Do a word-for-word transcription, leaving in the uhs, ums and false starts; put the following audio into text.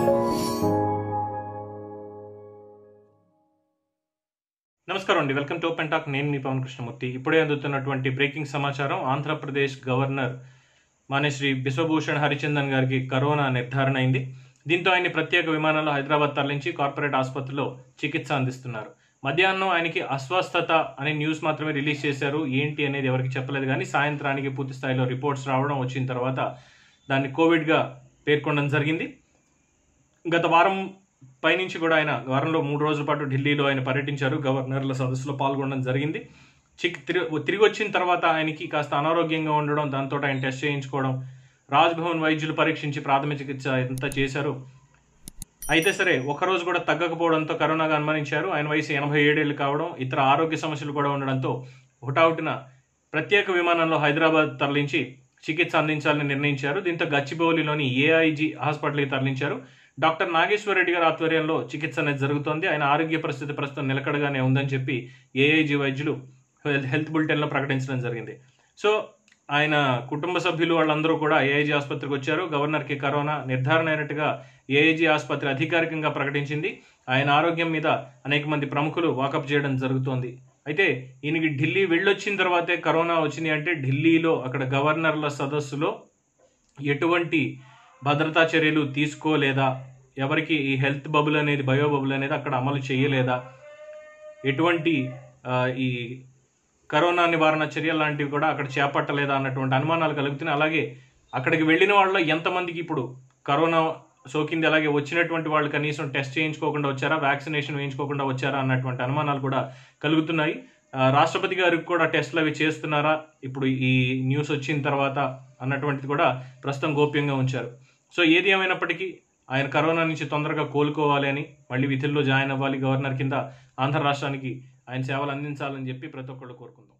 నమస్కారం అండి, welcome to open talk. నేను మీ పవన్ కృష్ణమూర్తి. ఇప్పుడే అందుతున్నటువంటి బ్రేకింగ్ సమాచారం. ఆంధ్రప్రదేశ్ గవర్నర్ మాన్యశ్రీ బిశ్వభూషణ్ హరిచందన్ గారికి కరోనా నిర్ధారణ అయింది. దీంతో ఆయన్ని ప్రత్యేక విమానంలో హైదరాబాద్ తరలించి కార్పొరేట్ ఆసుపత్రిలో చికిత్స అందిస్తున్నారు. మధ్యాహ్నం ఆయనకి అస్వస్థత అనే న్యూస్ మాత్రమే రిలీజ్ చేశారు. ఏంటి అనేది ఎవరికి చెప్పలేదు. కానీ సాయంత్రానికి పూర్తి స్థాయిలో రిపోర్ట్స్ రావడం, వచ్చిన తర్వాత దాన్ని కోవిడ్గా పేర్కొనడం జరిగింది. గత వారం పైనుంచి కూడా ఆయన వారంలో మూడు రోజుల పాటు ఢిల్లీలో ఆయన పర్యటించారు. గవర్నర్ల సదస్సులో పాల్గొనడం జరిగింది. చిక్ తిరిగి వచ్చిన తర్వాత ఆయనకి కాస్త అనారోగ్యంగా ఉండడం, దాంతో ఆయన టెస్ట్ చేయించుకోవడం, రాజ్భవన్ వైద్యులు పరీక్షించి ప్రాథమిక చికిత్స ఎంత చేశారు. అయితే సరే, ఒకరోజు కూడా తగ్గకపోవడంతో కరోనాగా అనుమానించారు. ఆయన వయసు ఎనభై ఏడేళ్లు కావడం, ఇతర ఆరోగ్య సమస్యలు కూడా ఉండడంతో హుటాహుటిన ప్రత్యేక విమానంలో హైదరాబాద్ తరలించి చికిత్స అందించాలని నిర్ణయించారు. దీంతో గచ్చిబౌలిలోని ఏఐజీ హాస్పిటల్కి తరలించారు. డాక్టర్ నాగేశ్వర్ రెడ్డి గారి ఆధ్వర్యంలో చికిత్స అనేది జరుగుతోంది. ఆయన ఆరోగ్య పరిస్థితి ప్రస్తుతం నిలకడగానే ఉందని చెప్పి ఏఐజీ వైద్యులు హెల్త్ బులెటిన్లో ప్రకటించడం జరిగింది. సో ఆయన కుటుంబ సభ్యులు వాళ్ళందరూ కూడా ఏఐజీ ఆసుపత్రికి వచ్చారు. గవర్నర్కి కరోనా నిర్ధారణ అయినట్టుగా ఏఐజీ ఆసుపత్రి అధికారికంగా ప్రకటించింది. ఆయన ఆరోగ్యం మీద అనేక మంది ప్రముఖులు వాకప్ చేయడం జరుగుతోంది. అయితే ఈయనకి ఢిల్లీ వెళ్ళొచ్చిన తర్వాతే కరోనా వచ్చింది అంటే ఢిల్లీలో అక్కడ గవర్నర్ల సదస్సులో ఎటువంటి భద్రతా చర్యలు తీసుకోలేదా, ఎవరికి ఈ హెల్త్ బబుల్ అనేది బయో బబుల్ అనేది అక్కడ అమలు చేయలేదా, ఎటువంటి ఈ కరోనా నివారణ చర్యలు లాంటివి కూడా అక్కడ చేపట్టలేదా అన్నటువంటి అనుమానాలు కలుగుతున్నాయి. అలాగే అక్కడికి వెళ్ళిన వాళ్ళలో ఎంతమందికి ఇప్పుడు కరోనా సోకింది, అలాగే వచ్చినటువంటి వాళ్ళు కనీసం టెస్ట్ చేయించుకోకుండా వచ్చారా, వ్యాక్సినేషన్ వేయించుకోకుండా వచ్చారా అన్నటువంటి అనుమానాలు కూడా కలుగుతున్నాయి. రాష్ట్రపతి గారికి కూడా టెస్టులు అవి చేస్తున్నారా ఇప్పుడు ఈ న్యూస్ వచ్చిన తర్వాత అన్నటువంటిది కూడా ప్రస్తుతం గోప్యంగా ఉంచారు. సో ఏది ఏమైనప్పటికీ ఆయన కరోనా నుంచి తొందరగా కోలుకోవాలి అని, మళ్ళీ విధుల్లో జాయిన్ అవ్వాలి, గవర్నర్ కింద ఆంధ్ర రాష్ట్రానికి ఆయన సేవలు అందించాలని చెప్పి ప్రతి ఒక్కళ్ళు కోరుకుందాం.